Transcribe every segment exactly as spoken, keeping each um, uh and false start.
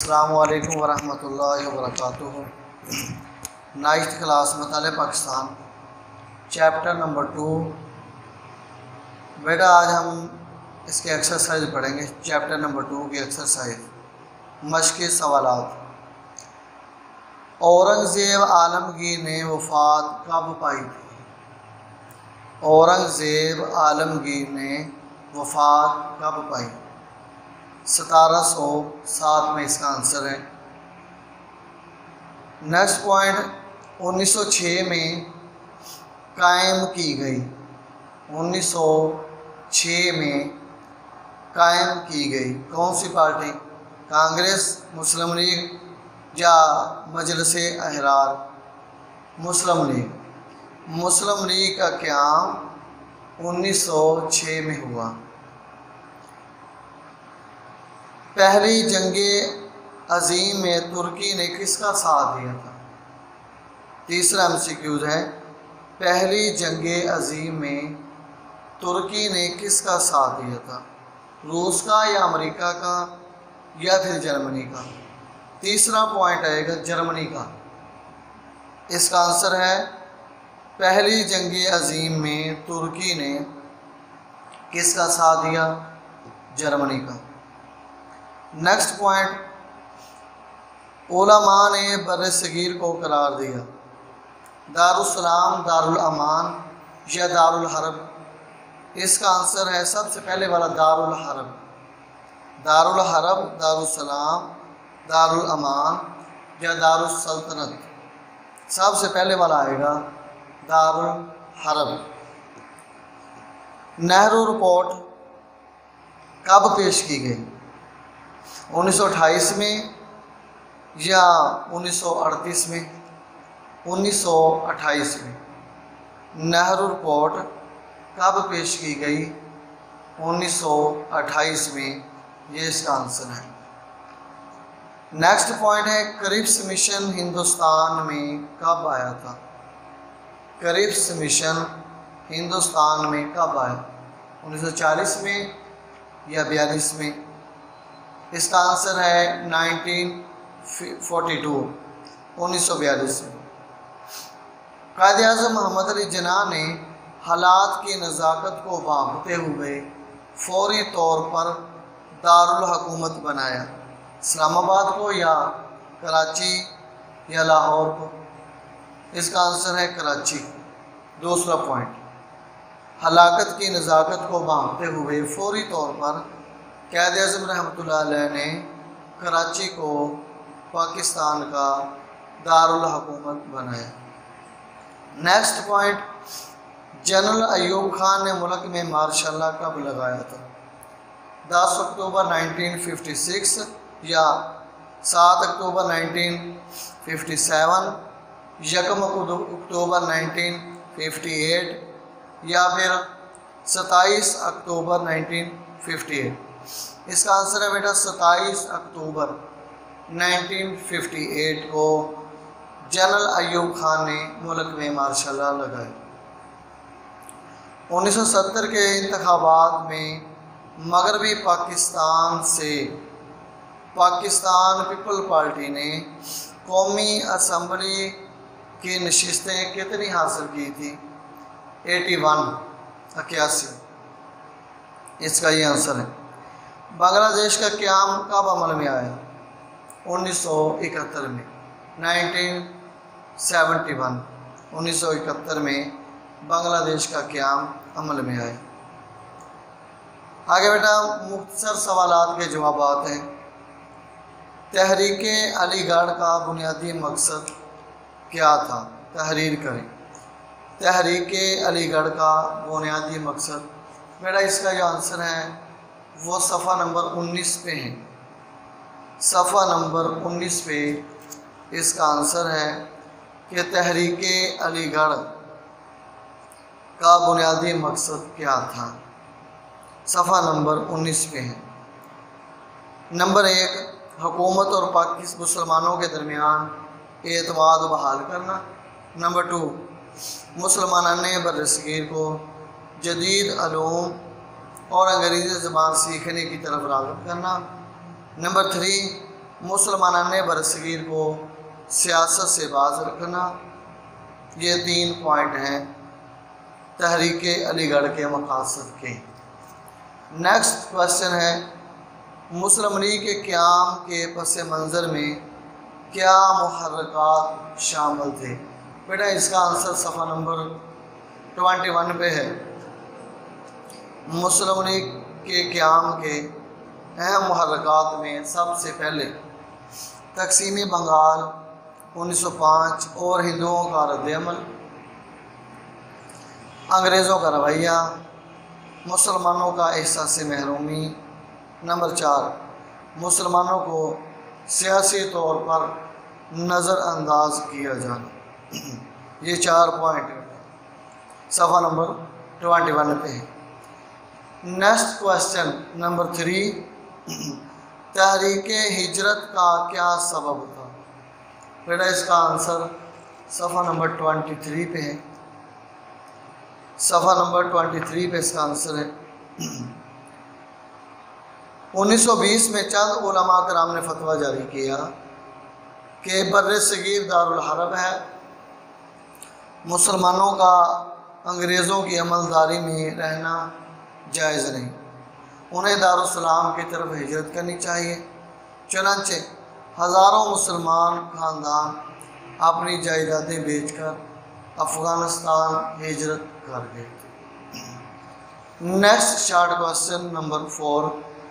अस्सलामु अलैकुम वरहमतुल्लाहि वबरकातुहू। नाइन्थ क्लास मताले पाकिस्तान चैप्टर नंबर टू। बेटा आज हम इसके एक्सरसाइज पढ़ेंगे। चैप्टर नंबर टू की एक्सरसाइज मश्क़ सवालात। औरंगज़ेब आलमगीर ने वफ़ात कब पाई थी? औरंगज़ेब आलमगीर ने वफ़ात कब पाई? सतारह सौ सात में इसका आंसर है। नेक्स्ट पॉइंट उन्नीस सौ छः में कायम की गई। उन्नीस सौ छः में कायम की गई कौन सी पार्टी? कांग्रेस, मुस्लिम लीग या मजलिस अहरार? मुस्लिम लीग। मुस्लिम लीग का क़याम उन्नीस सौ छः में हुआ। पहली जंगे अजीम में तुर्की ने किसका साथ दिया था? तीसरा एमसीक्यूज है, पहली जंगे अजीम में तुर्की ने किसका साथ दिया था? रूस का या अमेरिका का या फिर जर्मनी का? तीसरा पॉइंट आएगा जर्मनी का। इसका आंसर है पहली जंगे अजीम में तुर्की ने किसका साथ दिया? जर्मनी का। नेक्स्ट पॉइंट, उलमा ने बर्र-ए-सगीर को करार दिया दारुस्सलाम, दारुल अमान या दारुल हरब? इसका आंसर है सबसे पहले वाला दारुल हरब। दारुल हरब, दारुस्सलाम, दारुल अमान या दारुस सल्तनत? सबसे पहले वाला आएगा दारुल हरब। नेहरू रिपोर्ट कब पेश की गई? उन्नीस सौ अट्ठाईस में या उन्नीस सौ अड़तीस में? उन्नीस सौ अट्ठाईस में। नेहरू रिपोर्ट कब पेश की गई? उन्नीस सौ अट्ठाईस में। ये इसका आंसर है। नेक्स्ट पॉइंट है, क्रिप्स मिशन हिंदुस्तान में कब आया था? क्रिप्स मिशन हिंदुस्तान में कब आया? उन्नीस सौ चालीस में या बयालीस में? इसका आंसर है नाइनटीन फोर्टी टू, उन्नीस सौ बयालीस में। कायद-ए-आज़म मोहम्मद अली जिन्ना ने हालात की नज़ाकत को भांपते हुए फौरी तौर पर दारुल हुकूमत बनाया, इस्लामाबाद को या कराची या लाहौर को? इसका आंसर है कराची। दूसरा पॉइंट, हलाकत की नज़ाकत को भांपते हुए फौरी तौर पर कायद-ए-आज़म रहमतुल्लाह अलैह ने कराची को पाकिस्तान का दारुल हुकूमत बनाया। Next point, general Ayub Khan ने मुल्क में मार्शल लॉ कब लगाया था? दस अक्टूबर नाइनटीन फिफ्टी सिक्स या सात अक्टूबर नाइनटीन फिफ्टी सेवन, यकम अक्टूबर नाइनटीन फिफ्टी एट या फिर सत्ताईस अक्टूबर नाइनटीन फिफ्टी एट? इसका आंसर है बेटा सत्ताईस अक्टूबर नाइनटीन फिफ्टी एट को जनरल अयूब खान ने मुल्क में मार्शल लॉ लगाया। उन्नीस सौ सत्तर के इंतखाबात में मगरबी पाकिस्तान से पाकिस्तान पीपल पार्टी ने कौमी असम्बली की नशिस्तें कितनी हासिल की थी? एटी वन, इक्यासी। इसका ये आंसर है। बांग्लादेश का क़याम कब अमल में आया? उन्नीस सौ इकहत्तर में, नाइनटीन सेवेंटी वन। उन्नीस सौ इकहत्तर में बांग्लादेश का क़याम अमल में आया। आगे बेटा मुख्तसर सवालात के जवाबात हैं। तहरीक अलीगढ़ का बुनियादी मकसद क्या था? तहरीर करें। तहरीक अलीगढ़ का बुनियादी मकसद, बेटा इसका जो आंसर है वो सफ़ा नंबर उन्नीस पे है। सफ़ा नंबर उन्नीस पे इसका आंसर है कि तहरीक अलीगढ़ का बुनियादी मकसद क्या था। सफ़ा नंबर उन्नीस पे है। नंबर एक, हुकूमत और पाकिस्तान मुसलमानों के दरमियान एतमाद बहाल करना। नंबर टू, मुसलमानाने बर्र-ए-सगीर को जदीद अलूम और अंग्रेज़ी ज़बान सीखने की तरफ राग़िब करना। नंबर थ्री, मुसलमान बरसगीर को सियासत से बाज रखना। ये तीन पॉइंट हैं तहरीक अलीगढ़ के मकासद के। नेक्स्ट क्वेश्चन है, मुस्लिम लीग के क़याम के पस मंज़र में क्या मुहर्रकात शामिल थे? बेटा इसका आंसर सफ़ा नंबर ट्वेंटी वन पे है। मुस्लिम लीग के क़याम के अहम मुहर्रकात में सबसे पहले तकसीमी बंगाल उन्नीस सौ पाँच और हिंदुओं का रद्द-ए-अमल, अंग्रेज़ों का रवैया, मुसलमानों का एहसास महरूमी। नंबर चार, मुसलमानों को सियासी तौर पर नज़रअंदाज किया जाना। ये चार पॉइंट सफ़ा नंबर ट्वेंटी वन पे है। नेक्स्ट क्वेश्चन नंबर थ्री, तहरीक हिजरत का क्या सबब था? बेटा इसका आंसर सफ़ा नंबर ट्वेंटी थ्री पे है। सफ़ा नंबर ट्वेंटी थ्री पे इसका आंसर है। उन्नीस सौ बीस में चंद उलमा कराम ने फतवा जारी किया कि बर्र सगीर दारुल हरब है, मुसलमानों का अंग्रेज़ों की अमलदारी में रहना जायज़ नहीं, उन्हें दारुस्सलाम की तरफ हिजरत करनी चाहिए। चुनांचे हज़ारों मुसलमान ख़ानदान अपनी जायदादें बेचकर अफ़गानिस्तान हिजरत कर गए। Next short question number four,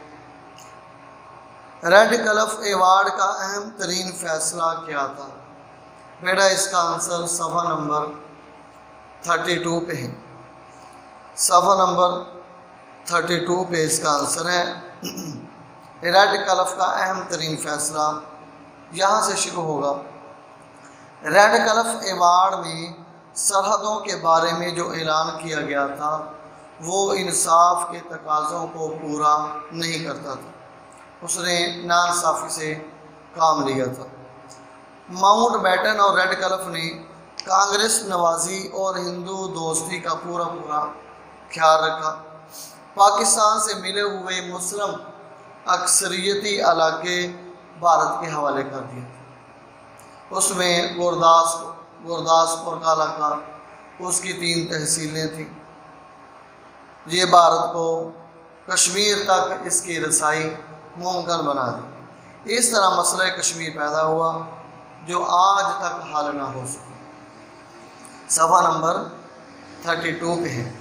Radcliffe award का अहम तरीन फैसला क्या था? बेटा इसका आंसर सफ़ा नंबर थर्टी टू पे है। सफ़ा नंबर थर्टी टू पे इसका आंसर है। रेड क्लिफ का अहम तरीन फैसला यहाँ से शुरू होगा। रेड क्लिफ अवार्ड में सरहदों के बारे में जो ऐलान किया गया था वो इंसाफ के तकाज़ों को पूरा नहीं करता था, उसने नाइंसाफ़ी से काम लिया था। माउंटबेटन और रेड क्लिफ ने कांग्रेस नवाजी और हिंदू दोस्ती का पूरा पूरा ख्याल रखा। पाकिस्तान से मिले हुए मुस्लिम अक्सरियती इलाके भारत के हवाले कर दिए। उसमें गुरदास गुरदासपुर का इलाका, उसकी तीन तहसीलें थीं। ये भारत को कश्मीर तक इसकी रसाई मुमकिन बना दी। इस तरह मसला कश्मीर पैदा हुआ जो आज तक हल ना हो सका। सफ़ा नंबर थर्टी टू पे है।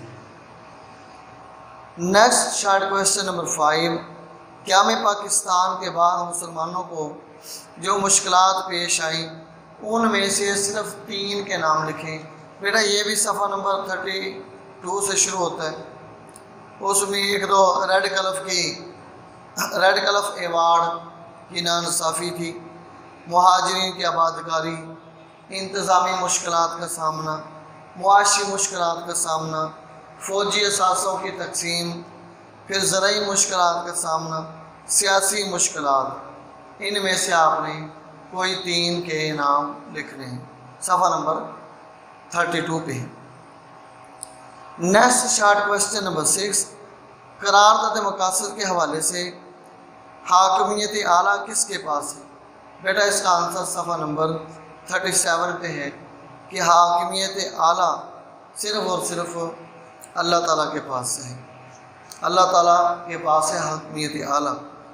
Next short question number five, क्या में पाकिस्तान के बाद मुसलमानों को जो मुश्किलात पेश आई उनमें से सिर्फ तीन के नाम लिखें? बेटा ये भी सफ़ा नंबर थर्टी टू से शुरू होता है। उसमें एक तो रेड क्लिफ की रेड क्लिफ अवार्ड की नाइंसाफ़ी थी, मुहाजिरीन की आबादकारी, इंतज़ामी मुश्किलात का सामना, मुआशी मुश्किलात का सामना, फ़ौजी असासों की तकसीम, फिर ज़राई मुश्किलात का सामना, सियासी मुश्किलात। इनमें से आपने कोई तीन के नाम लिखने हैं। सफ़ा नंबर थर्टी टू पे है। Next short question number six, करारदाद मकासद के हवाले से हाकमियत आला किसके पास है? बेटा इसका आंसर सफ़ा नंबर थर्टी सेवन पे है कि हाकमियत आला सिर्फ़ और सिर्फ अल्लाह ताला के पास है। अल्लाह ताला के पास है हाकमियत आला।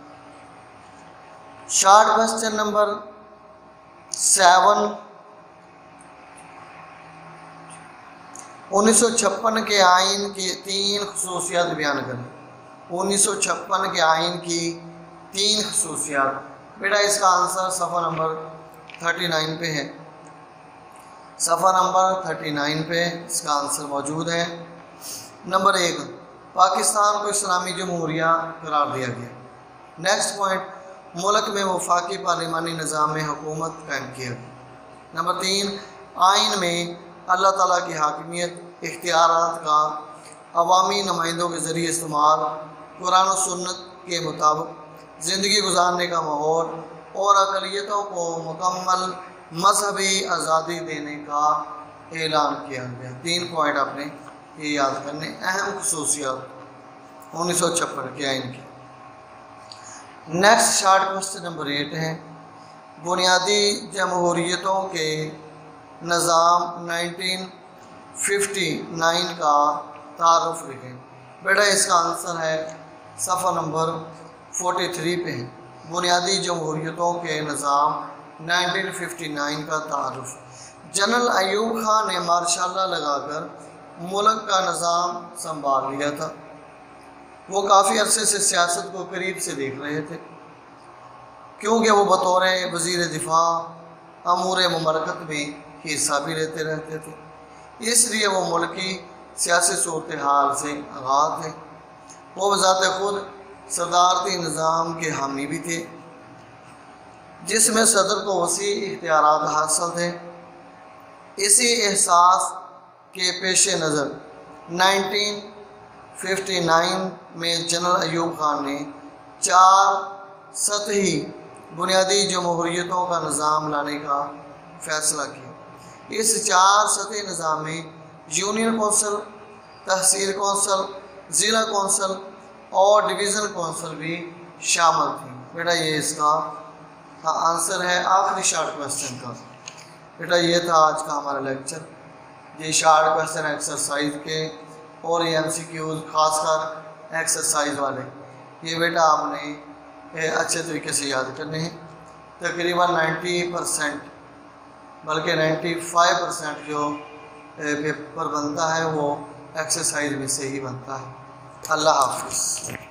शॉर्ट क्वेश्चन नंबर सेवन, उन्नीस सौ छप्पन के आइन की तीन खसूसियात बयान करें। उन्नीस सौ छप्पन के आइन की तीन खसूसियात। बेटा इसका आंसर सफ़ा नंबर थर्टी नाइन पे है। सफ़ा नंबर थर्टी नाइन पे इसका आंसर मौजूद है। नंबर एक, पाकिस्तान को इस्लामी जमहूरिया करार दिया गया। नेक्स्ट पॉइंट, मुल्क में वफाकी पार्लिमानी निज़ाम में हुकूमत कायम किया गया। नंबर तीन, आइन में अल्लाह ताला की हाकिमियत, इख्तियारात का अवामी नुमाइंदों के ज़रिए इस्तेमाल, कुरान और सुन्नत के मुताबिक ज़िंदगी गुजारने का माहौल और अक़लियतों को मुकम्मल मजहबी आज़ादी देने का ऐलान किया गया। तीन पॉइंट आपने ये याद करने, अहम खसूसियात उन्नीस सौ छप्पन के आइन की। Next short question number eight है, बुनियादी जमहूरियतों के निज़ाम नाइनटीन फिफ्टी नाइन का तारुफ लिखें। बेटा इसका आंसर है सफ़ा नंबर फोर्टी थ्री पे है। बुनियादी जमहूरियतों के निज़ाम नाइनटीन फिफ्टी नाइन का तारुफ। जनरल अयूब खान ने मार्शाल्लाह लगाकर मुल्क का निज़ाम संभाल लिया था। वो काफ़ी अरसे से सियासत को करीब से देख रहे थे, क्योंकि वो बतौर वज़ीर दिफा अमूर ममलकत में हिस्सा भी लेते रहते थे, इसलिए वो मुल्क की सियासी सूरत हाल से आगाह थे। वो बज़ाते खुद सदारती निज़ाम के हामी भी थे, जिसमें सदर को वसी इख्तियारात हासिल थे। इसी एहसास के पेश नज़र नाइनटीन फिफ्टी नाइन में जनरल अयूब खान ने चार सतही बुनियादी जमहूरियतों का निज़ाम लाने का फ़ैसला किया। इस चार सतही निज़ाम में यूनियन कौंसल, तहसील कौंसल, ज़िला कौंसल और डिवीज़न कौंसल भी शामिल थी। बेटा ये इसका आंसर है आखिरी शार्ट क्वेश्चन का। बेटा ये था आज का हमारा लेक्चर। ये शार्ट क्वेश्चन एक्सरसाइज के और ये एम सी क्यूज़ खासकर एक्सरसाइज वाले, ये बेटा आपने अच्छे तरीके से याद करने हैं। तकरीबन नाइन्टी परसेंट बल्कि नाइन्टी फाइव परसेंट जो पेपर बनता है वो एक्सरसाइज में से ही बनता है। अल्लाह हाफ़िज़।